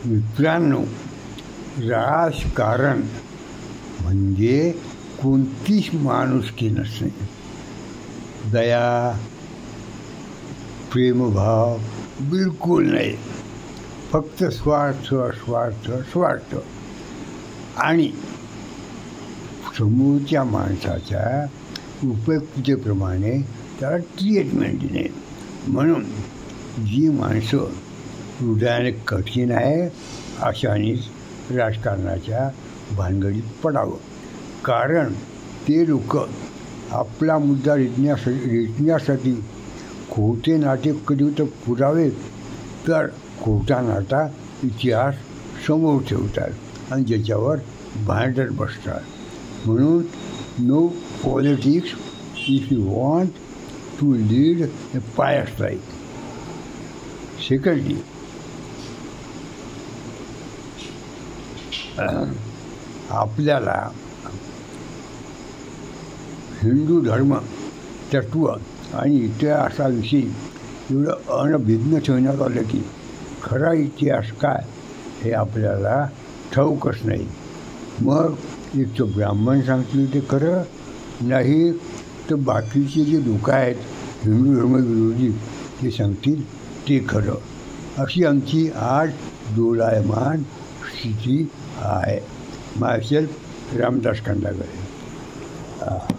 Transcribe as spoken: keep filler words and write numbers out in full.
मित्रांनो, राजकारण म्हणजे कोणतीच माणुसकी नसणे, दया प्रेमभाव बिलकुल नाही. फक्त स्वार्थ स्वार्थ स्वार्थ आणि समोरच्या माणसाच्या उपयुक्ततेप्रमाणे त्याला ट्रीटमेंट देणे. म्हणून जी माणसं हृदयाने कठीण आहे अशानेच राजकारणाच्या भानगडीत पडावं. कारण ते लोक आपला मुद्दा रेटण्यासाठी रेटण्यासाठी खोटे नाटे कधी तर पुरावे तर खोटा नाटा इतिहास समोर ठेवतात आणि ज्याच्यावर भांडत बसतात. म्हणून no politics if you want to lead a pious life. Secondly, आपल्याला हिंदू धर्म तत्व आणि इतिहासाविषयी एवढं अनभिज्ञ ठेवण्यात आलं की खरा इतिहास काय हे आपल्याला ठाऊकच नाही. मग एक तर ब्राह्मण सांगतील ते खरं, नाही तर बाकीचे जे लोक आहेत हिंदू धर्मविरोधी ते सांगतील ते खरं. अशी आमची आज डोलायमान स्थिती आहे. मायसेल्फ रामदास खंडागळे.